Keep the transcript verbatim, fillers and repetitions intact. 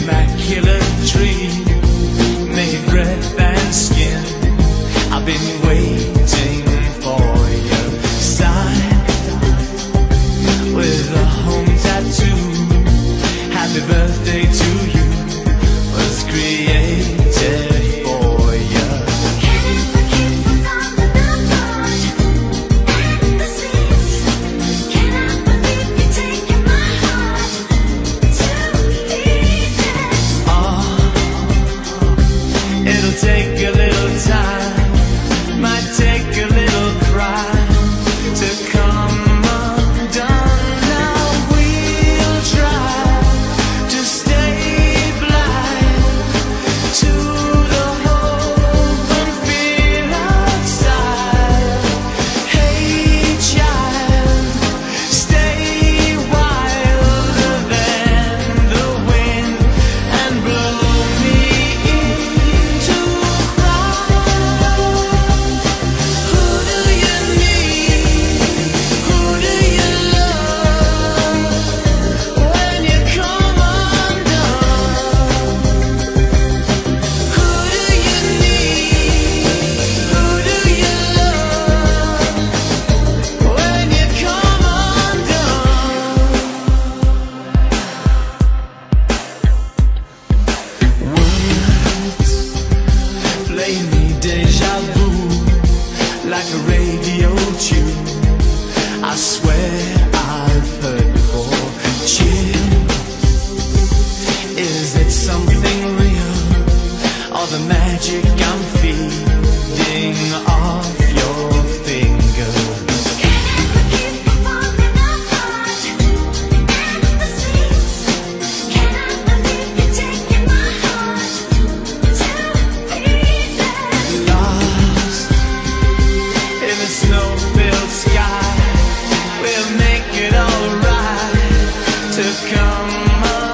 immaculate dream, made breath and skin. I've been waiting for your sign with a home tattoo. Happy birthday to you was created for you. Take a little time, might take a little cry to come undone. Now we'll try to stay blind to the hope and fear outside. Hey child, stay wilder than the wind and blow me into. Deja vu, like a radio tune. I swear I've heard before. Chill, is it something real, or the magic I'm feeding off your fingers? Snow-filled sky, we'll make it alright to come on.